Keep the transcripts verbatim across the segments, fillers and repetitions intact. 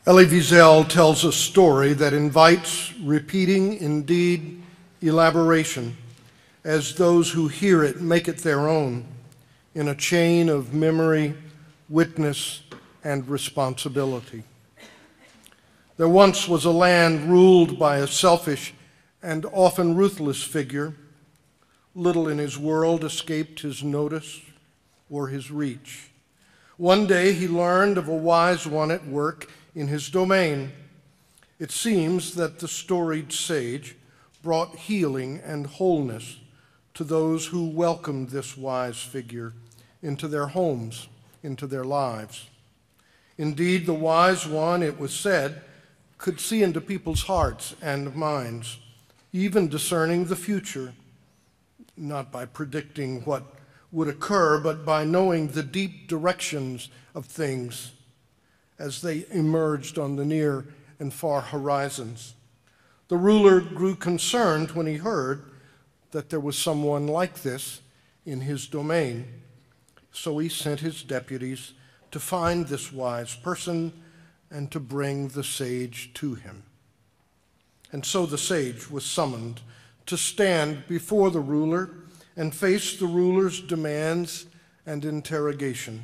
Elie Wiesel tells a story that invites repeating, indeed elaboration, as those who hear it make it their own in a chain of memory, witness, and responsibility. There once was a land ruled by a selfish and often ruthless figure. Little in his world escaped his notice or his reach. One day he learned of a wise one at work in his domain. It seems that the storied sage brought healing and wholeness to those who welcomed this wise figure into their homes, into their lives. Indeed, the wise one, it was said, could see into people's hearts and minds, even discerning the future, not by predicting what would occur, but by knowing the deep directions of things as they emerged on the near and far horizons. The ruler grew concerned when he heard that there was someone like this in his domain. So he sent his deputies to find this wise person and to bring the sage to him. And so the sage was summoned to stand before the ruler and face the ruler's demands and interrogation.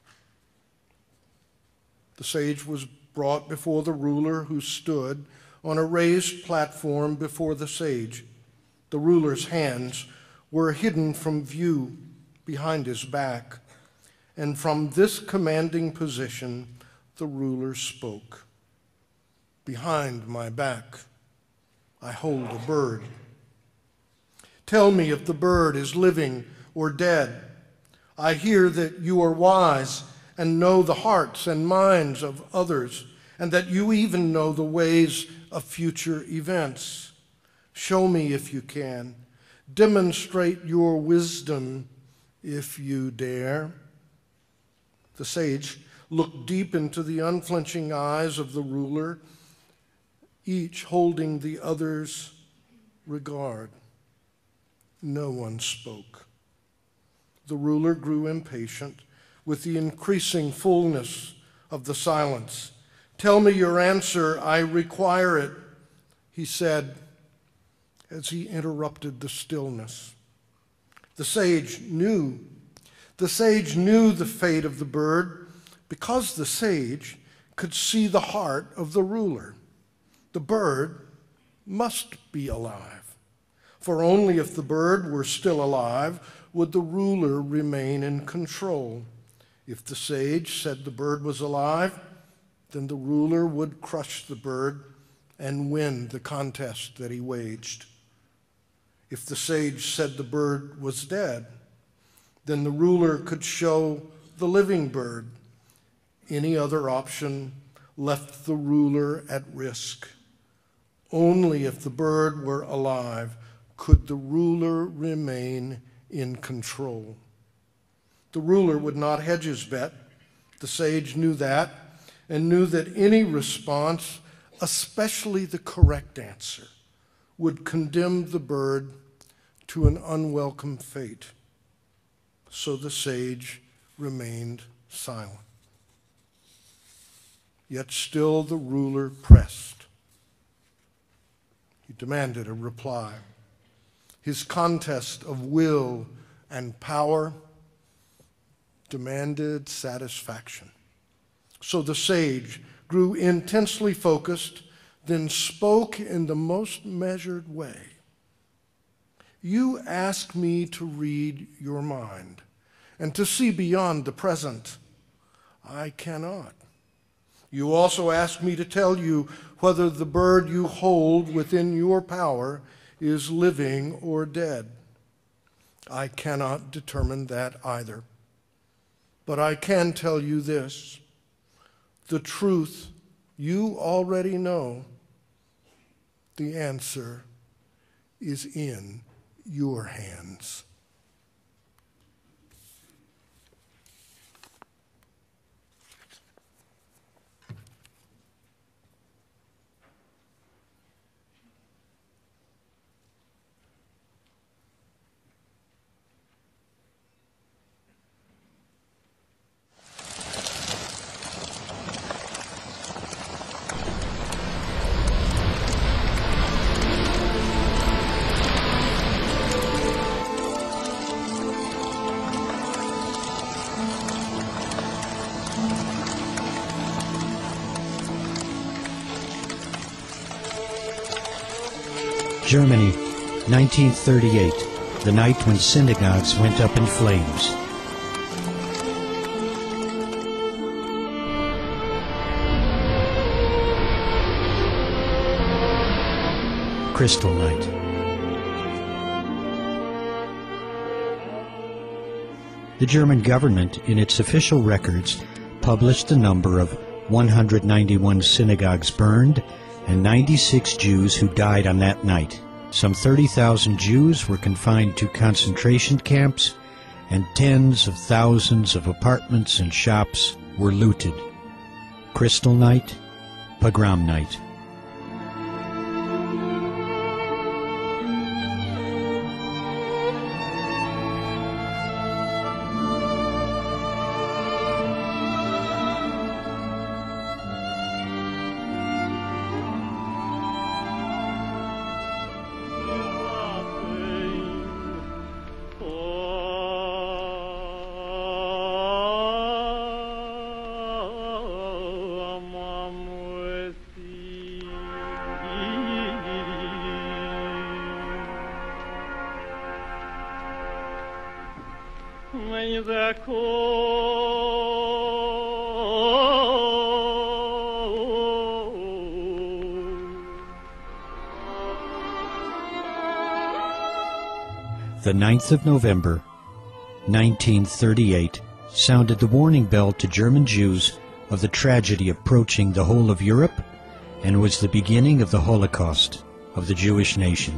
The sage was brought before the ruler, who stood on a raised platform before the sage. The ruler's hands were hidden from view behind his back, and from this commanding position, the ruler spoke. "Behind my back, I hold a bird. Tell me if the bird is living or dead. I hear that you are wise and know the hearts and minds of others, and that you even know the ways of future events. Show me if you can. Demonstrate your wisdom if you dare." The sage looked deep into the unflinching eyes of the ruler, each holding the other's regard. No one spoke. The ruler grew impatient with the increasing fullness of the silence. "Tell me your answer, I require it," he said as he interrupted the stillness. The sage knew. The sage knew the fate of the bird because the sage could see the heart of the ruler. The bird must be alive, for only if the bird were still alive would the ruler remain in control. If the sage said the bird was alive, then the ruler would crush the bird and win the contest that he waged. If the sage said the bird was dead, then the ruler could show the living bird. Any other option left the ruler at risk. Only if the bird were alive could the ruler remain in control. The ruler would not hedge his bet. The sage knew that, and knew that any response, especially the correct answer, would condemn the bird to an unwelcome fate. So the sage remained silent. Yet still the ruler pressed. He demanded a reply. His contest of will and power demanded satisfaction. So the sage grew intensely focused, then spoke in the most measured way. "You ask me to read your mind and to see beyond the present. I cannot. You also ask me to tell you whether the bird you hold within your power is living or dead. I cannot determine that either. But I can tell you this. The truth you already know. The answer is in your hands." Germany, nineteen thirty-eight, the night when synagogues went up in flames. Crystal Night. The German government, in its official records, published the number of one hundred ninety-one synagogues burned and ninety-six Jews who died on that night. Some thirty thousand Jews were confined to concentration camps, and tens of thousands of apartments and shops were looted. Crystal Night, Pogrom Night. The ninth of November, nineteen thirty-eight, sounded the warning bell to German Jews of the tragedy approaching the whole of Europe, and was the beginning of the Holocaust of the Jewish nation.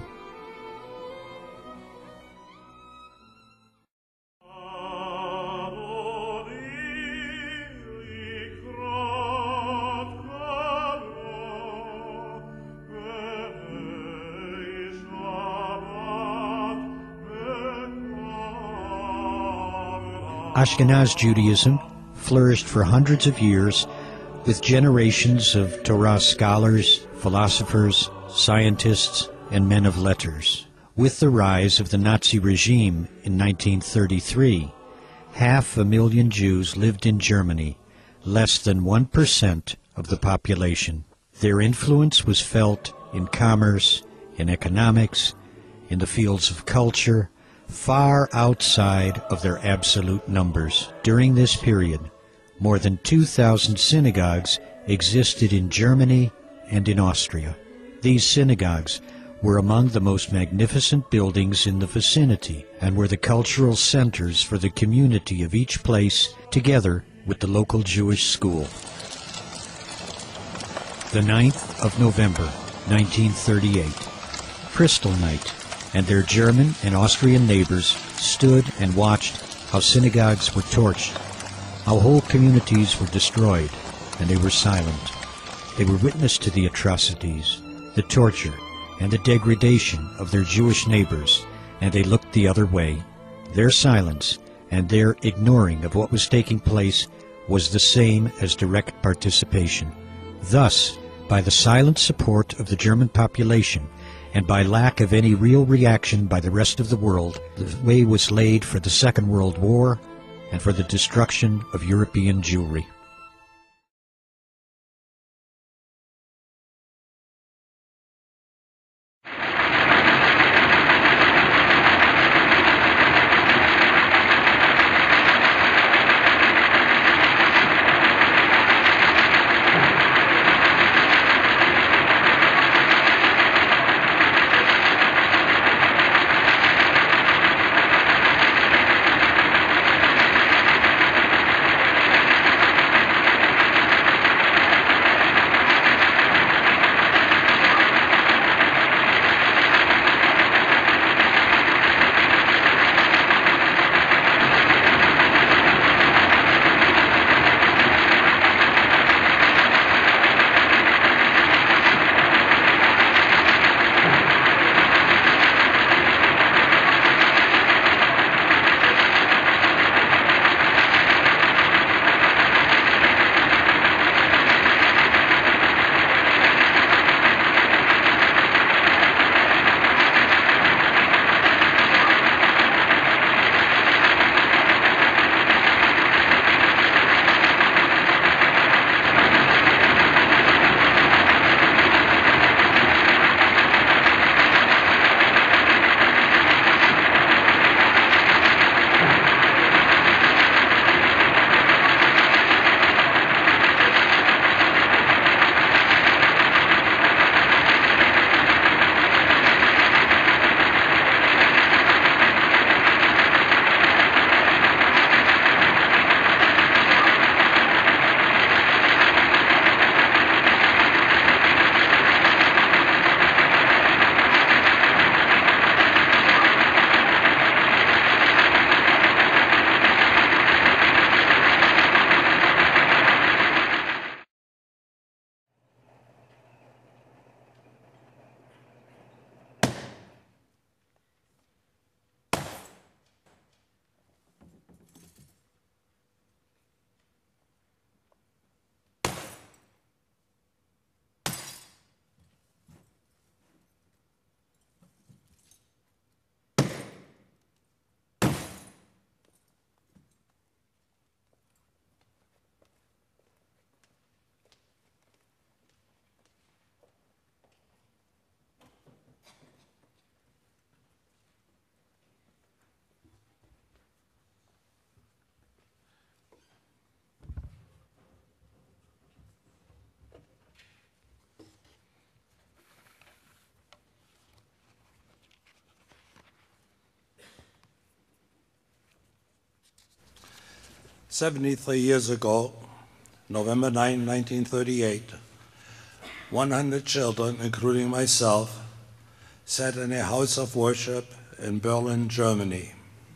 Ashkenaz Judaism flourished for hundreds of years with generations of Torah scholars, philosophers, scientists, and men of letters. With the rise of the Nazi regime in nineteen thirty-three, half a million Jews lived in Germany, less than one percent of the population. Their influence was felt in commerce, in economics, in the fields of culture, far outside of their absolute numbers. During this period, more than two thousand synagogues existed in Germany and in Austria. These synagogues were among the most magnificent buildings in the vicinity and were the cultural centers for the community of each place, together with the local Jewish school. The ninth of November, nineteen thirty-eight, Crystal Night, and their German and Austrian neighbors stood and watched how synagogues were torched, how whole communities were destroyed, and they were silent. They were witness to the atrocities, the torture, and the degradation of their Jewish neighbors, and they looked the other way. Their silence and their ignoring of what was taking place was the same as direct participation. Thus, by the silent support of the German population, and by lack of any real reaction by the rest of the world, the way was laid for the Second World War and for the destruction of European Jewry. seventy-three years ago, November ninth, nineteen thirty-eight, one hundred children, including myself, sat in a house of worship in Berlin, Germany.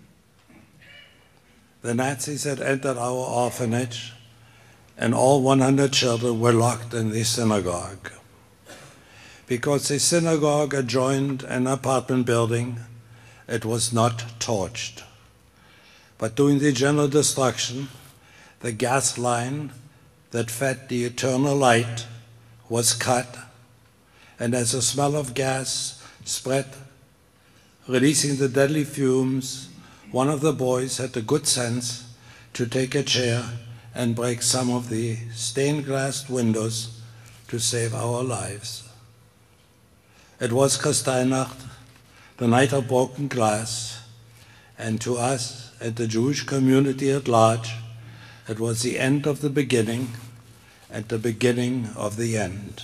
The Nazis had entered our orphanage, and all one hundred children were locked in the synagogue. Because the synagogue adjoined an apartment building, it was not torched. But during the general destruction, the gas line that fed the eternal light was cut, and as the smell of gas spread, releasing the deadly fumes, one of the boys had the good sense to take a chair and break some of the stained glass windows to save our lives. It was Kristallnacht, the night of broken glass, and to us and the Jewish community at large, it was the end of the beginning and the beginning of the end.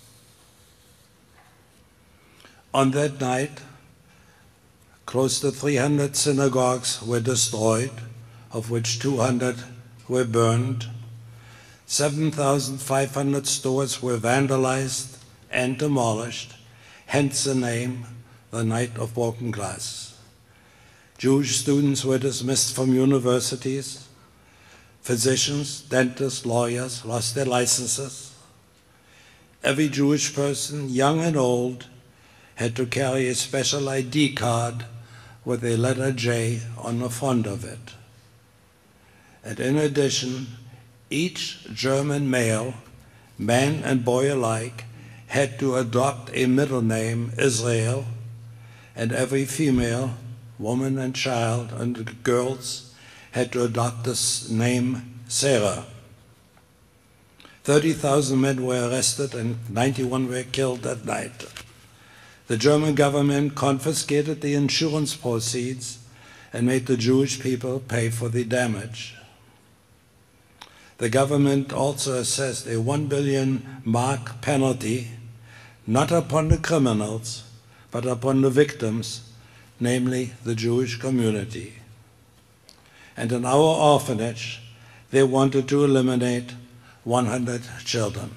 On that night, close to three hundred synagogues were destroyed, of which two hundred were burned. seven thousand five hundred stores were vandalized and demolished, hence the name, the Night of Broken Glass. Jewish students were dismissed from universities. Physicians, dentists, lawyers lost their licenses. Every Jewish person, young and old, had to carry a special I D card with a letter J on the front of it. And in addition, each German male, man and boy alike, had to adopt a middle name, Israel, and every female, woman and child and girls had to adopt this name, Sarah. thirty thousand men were arrested and ninety-one were killed that night. The German government confiscated the insurance proceeds and made the Jewish people pay for the damage. The government also assessed a one billion mark penalty, not upon the criminals, but upon the victims, namely the Jewish community. And in our orphanage, they wanted to eliminate one hundred children.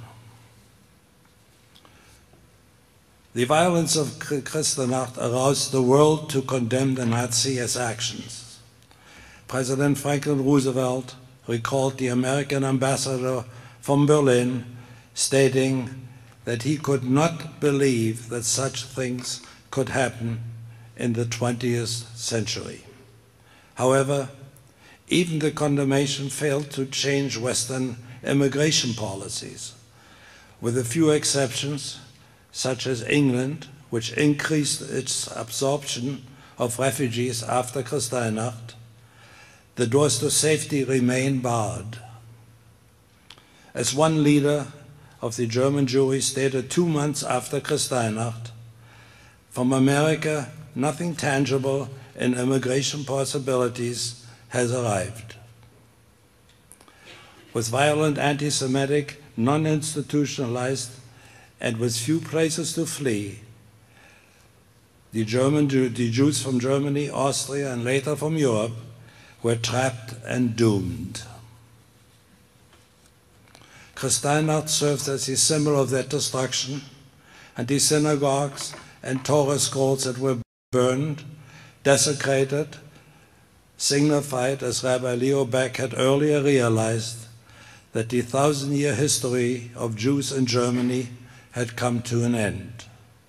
The violence of Kristallnacht aroused the world to condemn the Nazis' actions. President Franklin Roosevelt recalled the American ambassador from Berlin, stating that he could not believe that such things could happen in the twentieth century. However, even the condemnation failed to change Western immigration policies. With a few exceptions, such as England, which increased its absorption of refugees after Kristallnacht, the doors to safety remain barred. As one leader of the German Jewry stated two months after Kristallnacht, from America, nothing tangible in immigration possibilities has arrived. With violent anti-Semitic, non-institutionalized, and with few places to flee, the, German, the Jews from Germany, Austria, and later from Europe were trapped and doomed. Kristallnacht serves as a symbol of that destruction, and the synagogues and Torah scrolls that were burned, desecrated, signified, as Rabbi Leo Baeck had earlier realized, that the thousand-year history of Jews in Germany had come to an end.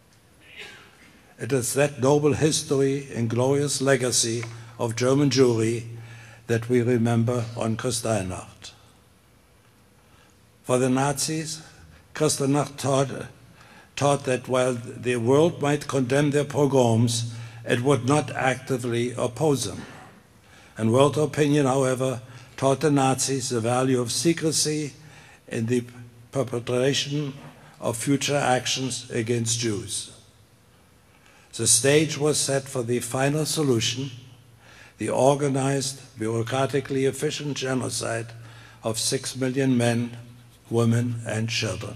It is that noble history and glorious legacy of German Jewry that we remember on Kristallnacht. For the Nazis, Kristallnacht taught, taught that while the world might condemn their pogroms, it would not actively oppose them. And world opinion, however, taught the Nazis the value of secrecy in the perpetration of future actions against Jews. The stage was set for the final solution, the organized, bureaucratically efficient genocide of six million men, women, and children.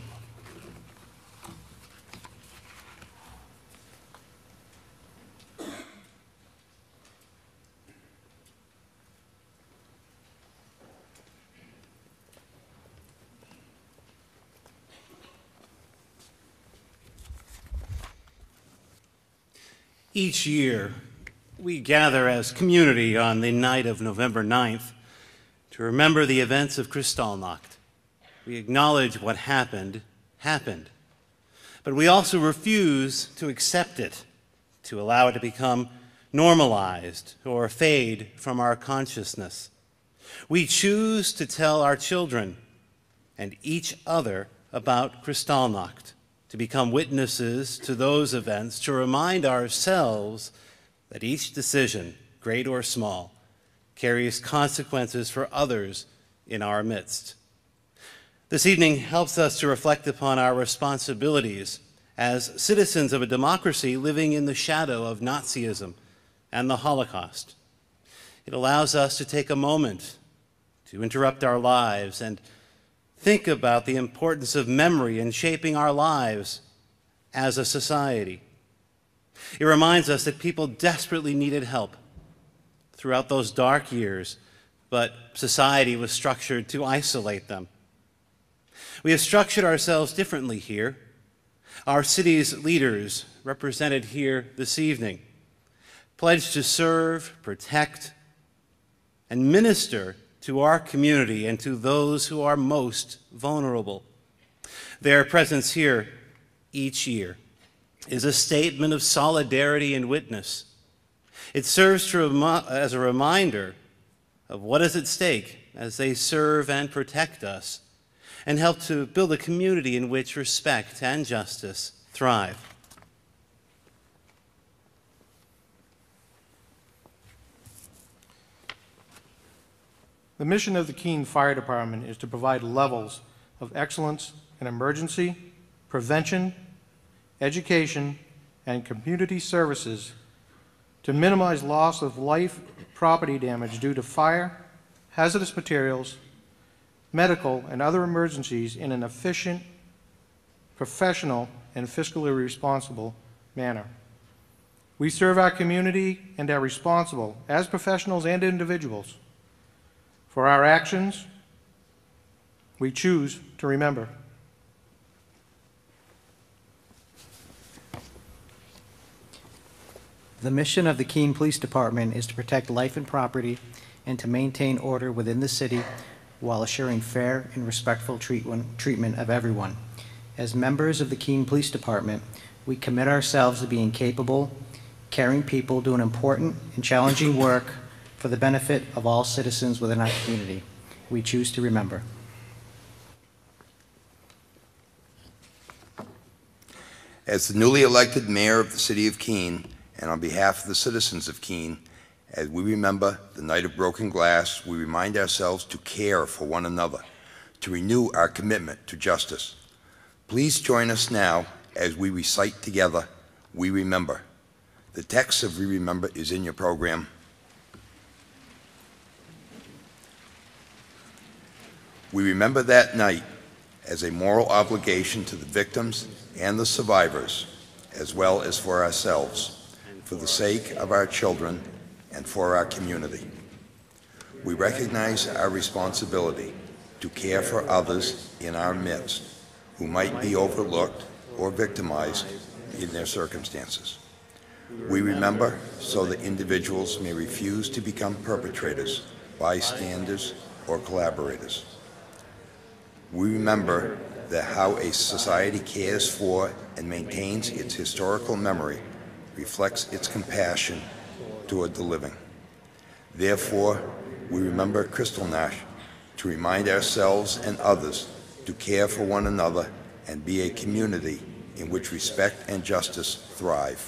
Each year, we gather as community on the night of November ninth to remember the events of Kristallnacht. We acknowledge what happened, happened, but we also refuse to accept it, to allow it to become normalized or fade from our consciousness. We choose to tell our children and each other about Kristallnacht, to become witnesses to those events, to remind ourselves that each decision, great or small, carries consequences for others in our midst. This evening helps us to reflect upon our responsibilities as citizens of a democracy living in the shadow of Nazism and the Holocaust. It allows us to take a moment to interrupt our lives and think about the importance of memory in shaping our lives as a society. It reminds us that people desperately needed help throughout those dark years, but society was structured to isolate them. We have structured ourselves differently here. Our city's leaders, represented here this evening, pledged to serve, protect, and minister to our community and to those who are most vulnerable. Their presence here each year is a statement of solidarity and witness. It serves to remi- as a reminder of what is at stake as they serve and protect us and help to build a community in which respect and justice thrive. The mission of the Keene Fire Department is to provide levels of excellence in emergency, prevention, education, and community services to minimize loss of life, property damage due to fire, hazardous materials, medical, and other emergencies in an efficient, professional, and fiscally responsible manner. We serve our community and are responsible as professionals and individuals. For our actions, we choose to remember. The mission of the Keene Police Department is to protect life and property and to maintain order within the city while assuring fair and respectful treatment, treatment of everyone. As members of the Keene Police Department, we commit ourselves to being capable, caring people doing important and challenging work for the benefit of all citizens within our community. We choose to remember. As the newly elected mayor of the city of Keene, and on behalf of the citizens of Keene, as we remember the night of broken glass, we remind ourselves to care for one another, to renew our commitment to justice. Please join us now as we recite together, We Remember. The text of We Remember is in your program. We remember that night as a moral obligation to the victims and the survivors, as well as for ourselves, for the sake of our children and for our community. We recognize our responsibility to care for others in our midst who might be overlooked or victimized in their circumstances. We remember so that individuals may refuse to become perpetrators, bystanders, or collaborators. We remember that how a society cares for and maintains its historical memory reflects its compassion toward the living. Therefore, we remember Kristallnacht to remind ourselves and others to care for one another and be a community in which respect and justice thrive.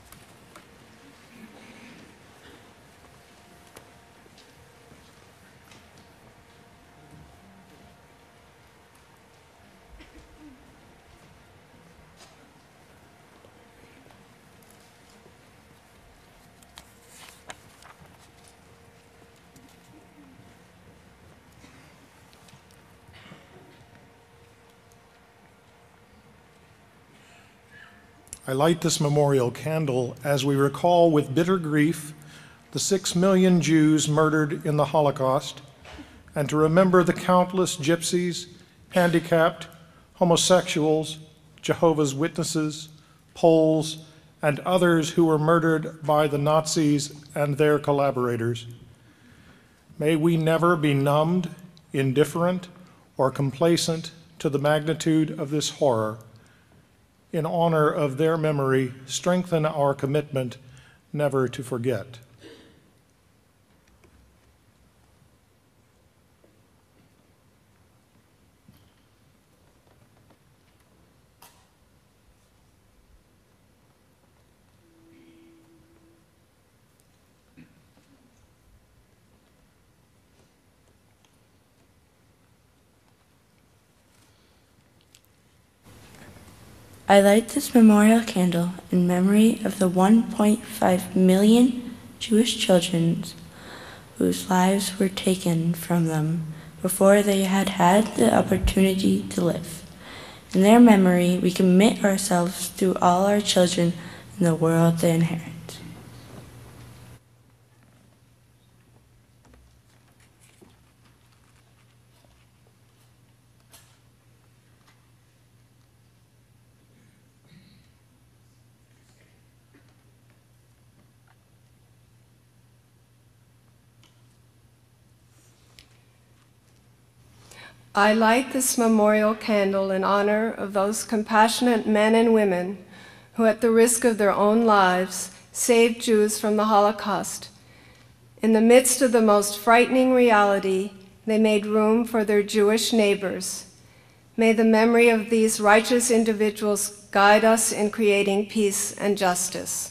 I light this memorial candle as we recall with bitter grief the six million Jews murdered in the Holocaust, and to remember the countless gypsies, handicapped, homosexuals, Jehovah's Witnesses, Poles, and others who were murdered by the Nazis and their collaborators. May we never be numbed, indifferent, or complacent to the magnitude of this horror. In honor of their memory, strengthen our commitment never to forget. I light this memorial candle in memory of the one point five million Jewish children whose lives were taken from them before they had had the opportunity to live. In their memory, we commit ourselves to all our children in the world they inherit. I light this memorial candle in honor of those compassionate men and women who, at the risk of their own lives, saved Jews from the Holocaust. In the midst of the most frightening reality, they made room for their Jewish neighbors. May the memory of these righteous individuals guide us in creating peace and justice.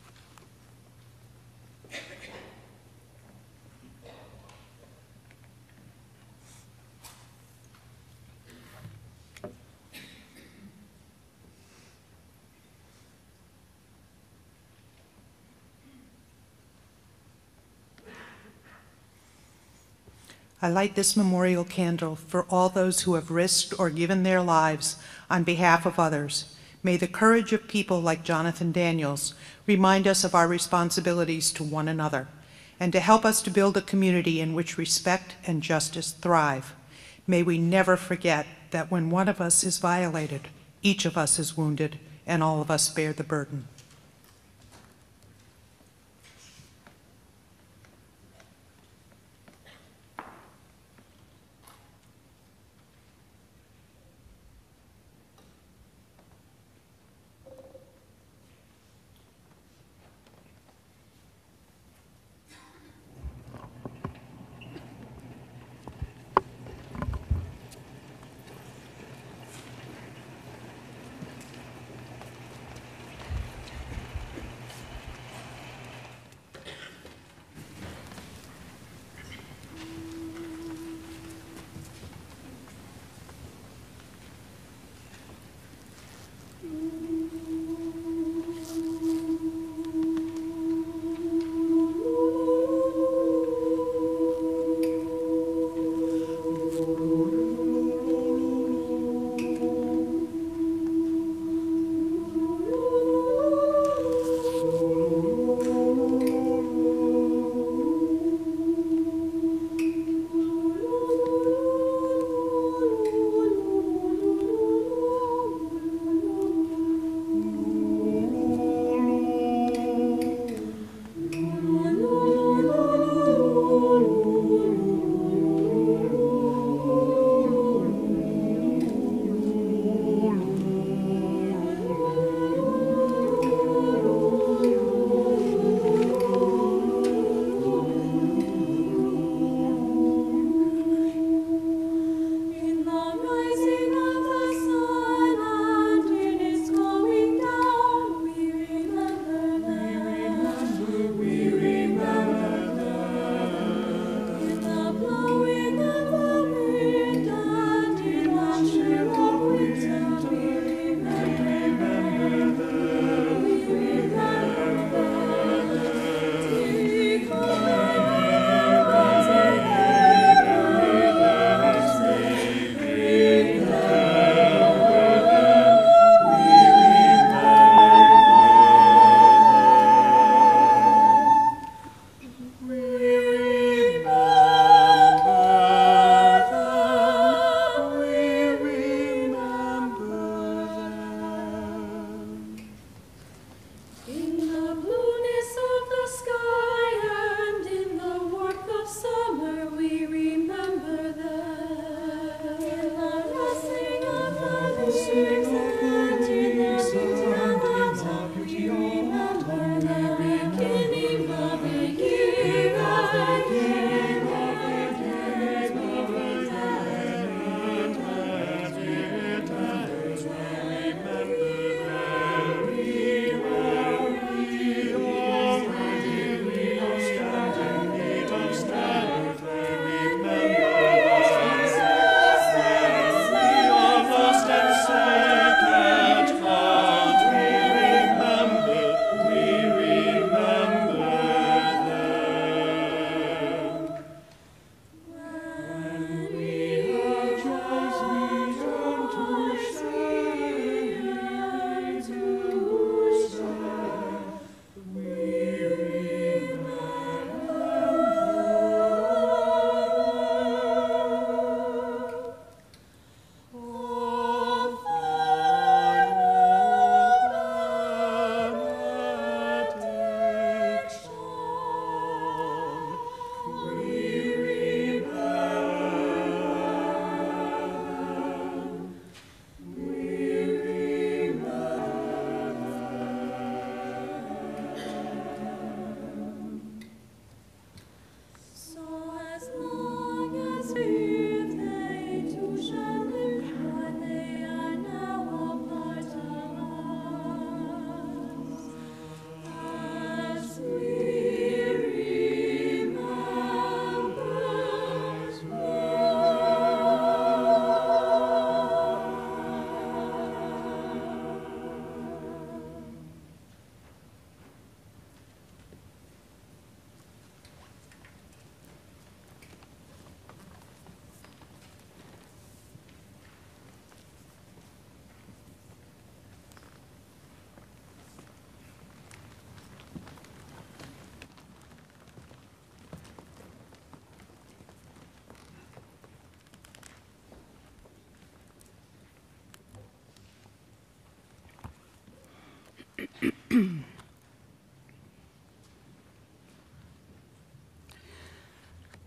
I light this memorial candle for all those who have risked or given their lives on behalf of others. May the courage of people like Jonathan Daniels remind us of our responsibilities to one another and to help us to build a community in which respect and justice thrive. May we never forget that when one of us is violated, each of us is wounded and all of us bear the burden.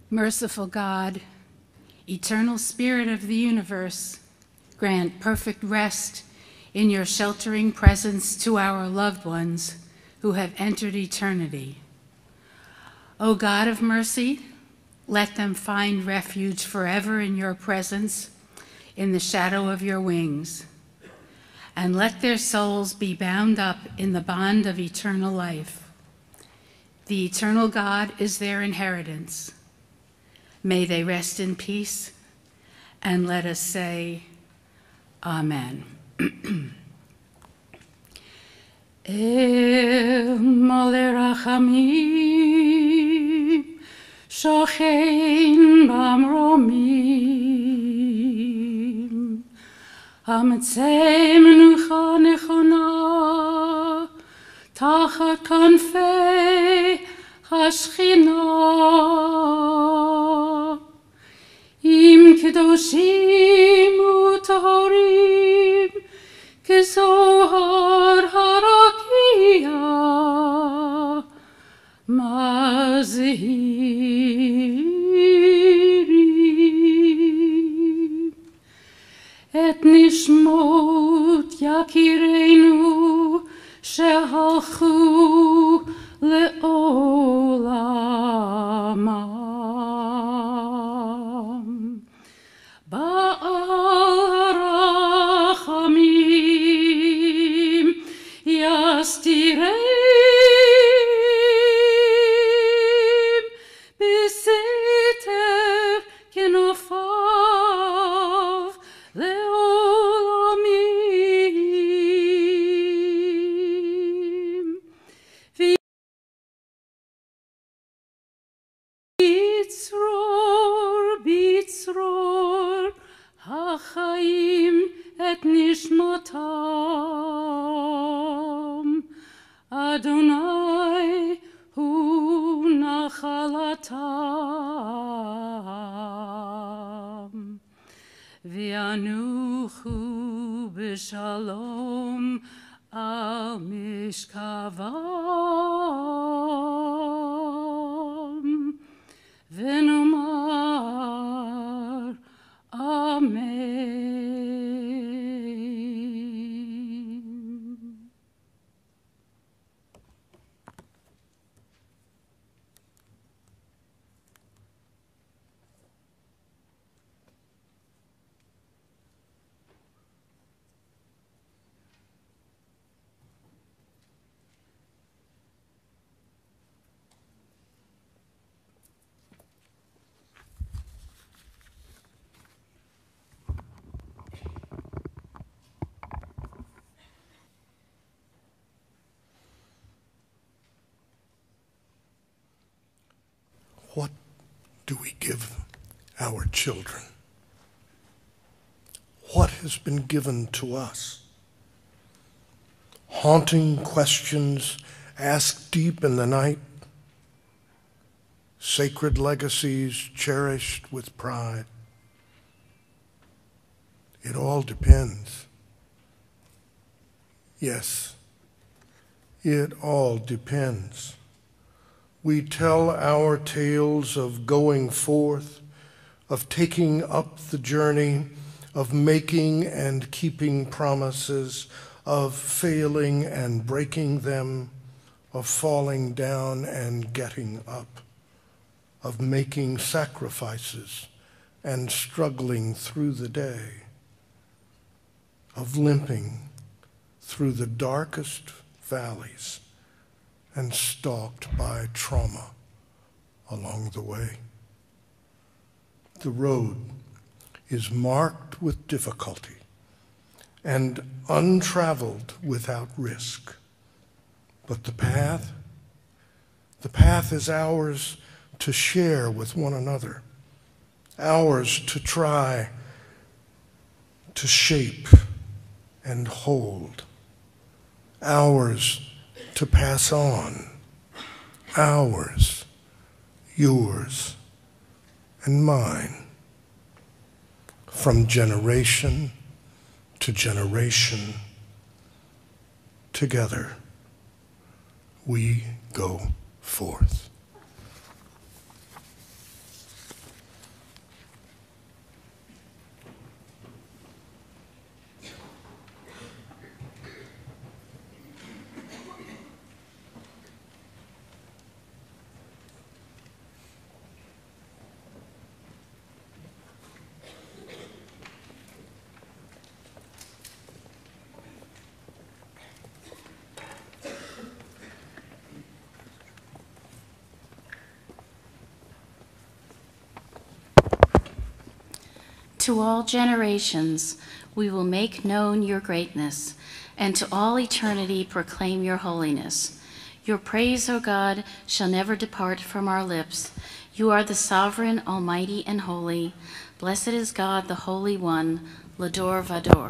Merciful God, eternal Spirit of the universe, grant perfect rest in your sheltering presence to our loved ones who have entered eternity. O God of mercy, let them find refuge forever in your presence, in the shadow of your wings, and let their souls be bound up in the bond of eternal life. The eternal God is their inheritance. May they rest in peace, and let us say, Amen. El Malei Rachamim, Shochein Bamromim, Hametzei Menucha Nechona, Tachat Kanfei Hashchina, Im Kedoshim Utahorim, Kezohar Harakia, Mazirim, Et Nishmot Yakireinu, Shehalchu Le'olamam. Ba'al Harachamim Yastireim B'seter Kenofav Le'olamim. Bitzror, Bitzror, Hachaim et Nishmatam, Adonai hu nachalatam, V'yanuchu b'shalom al mishkavam, V'nomar Amen. What do we give our children? What has been given to us? Haunting questions asked deep in the night, sacred legacies cherished with pride. It all depends. Yes, it all depends. We tell our tales of going forth, of taking up the journey, of making and keeping promises, of failing and breaking them, of falling down and getting up, of making sacrifices and struggling through the day, of limping through the darkest valleys and stalked by trauma along the way. The road is marked with difficulty and untraveled without risk. But the path, the path is ours to share with one another, ours to try to shape and hold, ours to pass on, ours, yours, and mine, from generation to generation. Together we go forth. to all generations, we will make known your greatness, and to all eternity proclaim your holiness. Your praise, O God, shall never depart from our lips. You are the sovereign, almighty, and holy. Blessed is God, the Holy One, Lador Vador.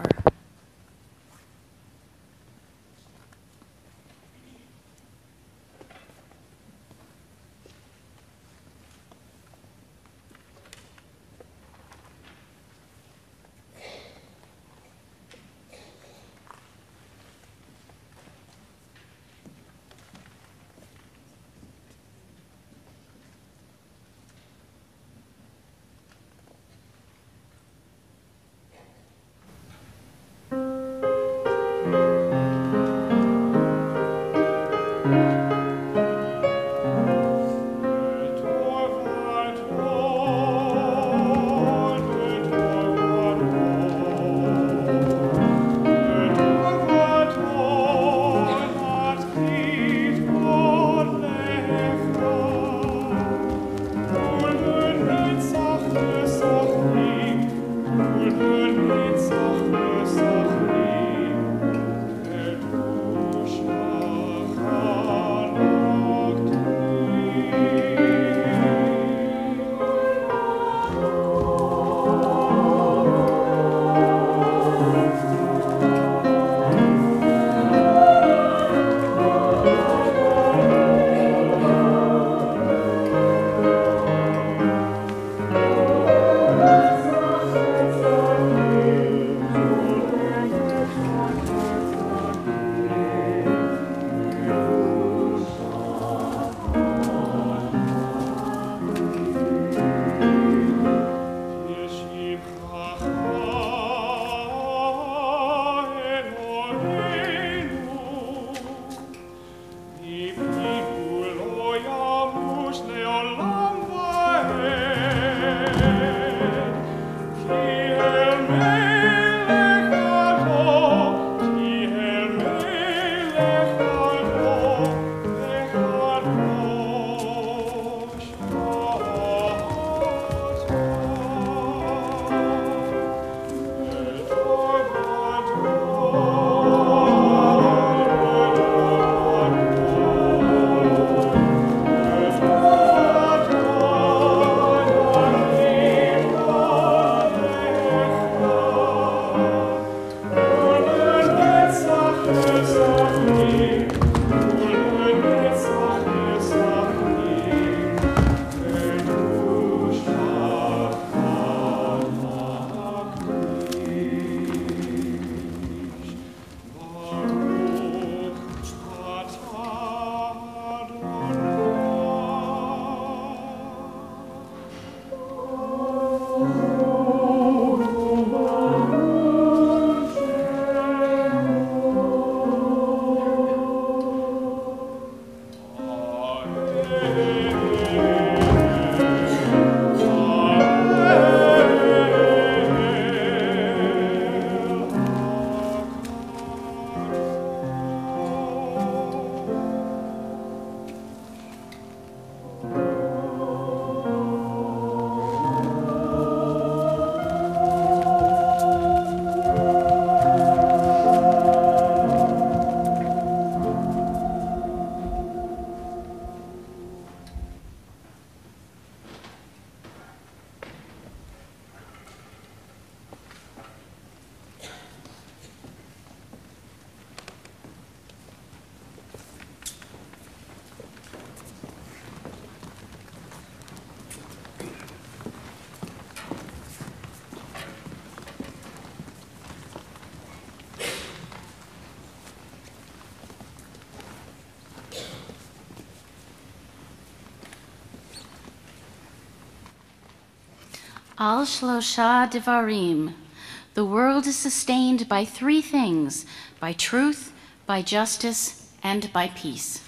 Al Shlosha Devarim. The world is sustained by three things: by truth, by justice, and by peace.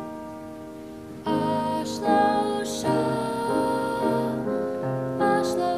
Ashlo Shah, Ashlo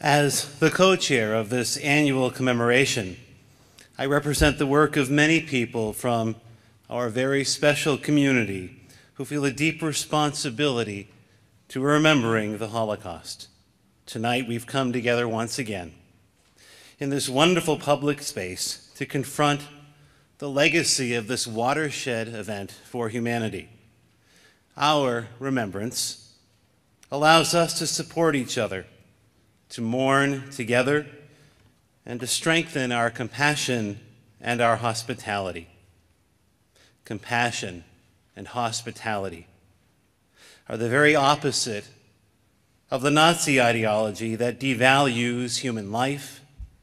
As the co-chair of this annual commemoration, I represent the work of many people from our very special community who feel a deep responsibility to remembering the Holocaust. Tonight we've come together once again in this wonderful public space to confront the legacy of this watershed event for humanity. Our remembrance allows us to support each other, to mourn together, and to strengthen our compassion and our hospitality. Compassion and hospitality are the very opposite of the Nazi ideology that devalues human life,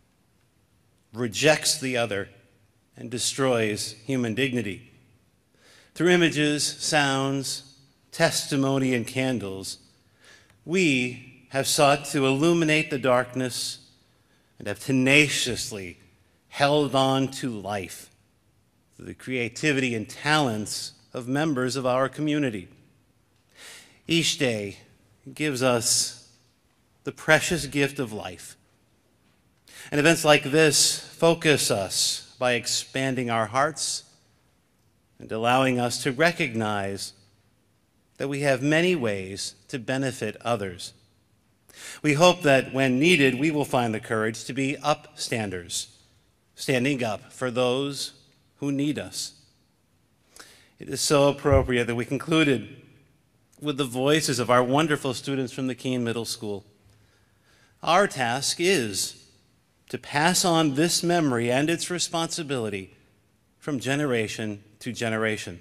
rejects the other, and destroys human dignity. Through images, sounds, testimony, and candles, we have sought to illuminate the darkness and have tenaciously held on to life through the creativity and talents of members of our community. Each day gives us the precious gift of life. And events like this focus us by expanding our hearts and allowing us to recognize that we have many ways to benefit others. We hope that when needed, we will find the courage to be upstanders, standing up for those who need us. It is so appropriate that we concluded with the voices of our wonderful students from the Keene Middle School. Our task is to pass on this memory and its responsibility from generation to generation.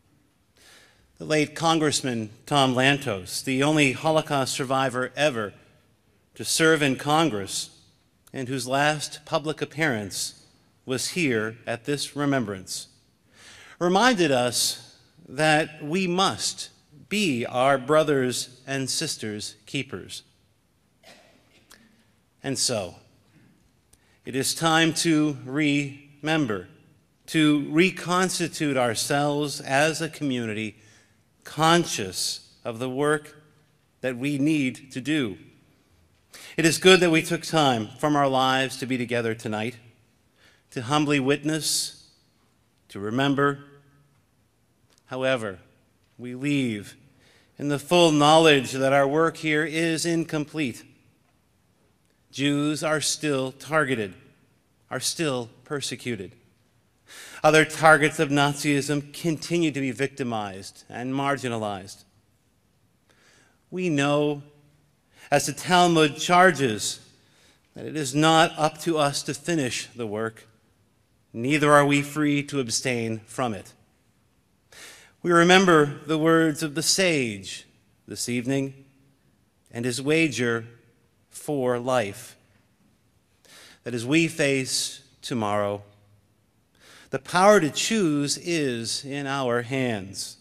The late Congressman Tom Lantos, the only Holocaust survivor ever to serve in Congress and whose last public appearance was here at this remembrance, reminded us that we must be our brothers and sisters' keepers. And so, it is time to remember, to reconstitute ourselves as a community conscious of the work that we need to do. It is good that we took time from our lives to be together tonight, to humbly witness, to remember. However, we leave in the full knowledge that our work here is incomplete. Jews are still targeted, are still persecuted. Other targets of Nazism continue to be victimized and marginalized. We know, as the Talmud charges, that it is not up to us to finish the work, neither are we free to abstain from it. We remember the words of the sage this evening and his wager for life, that as we face tomorrow, the power to choose is in our hands.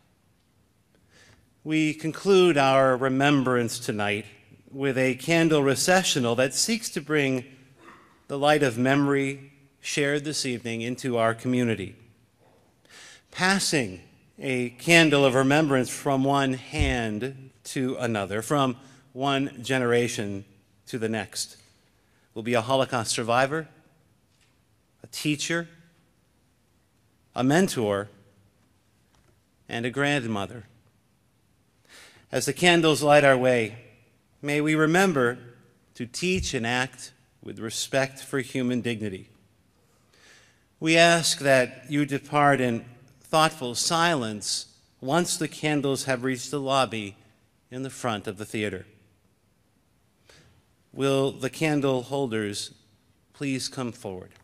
We conclude our remembrance tonight with a candle recessional that seeks to bring the light of memory shared this evening into our community. Passing a candle of remembrance from one hand to another, from one generation to the next, will be a Holocaust survivor, a teacher, a mentor, and a grandmother. As the candles light our way, may we remember to teach and act with respect for human dignity. We ask that you depart in thoughtful silence once the candles have reached the lobby in the front of the theater. Will the candle holders please come forward?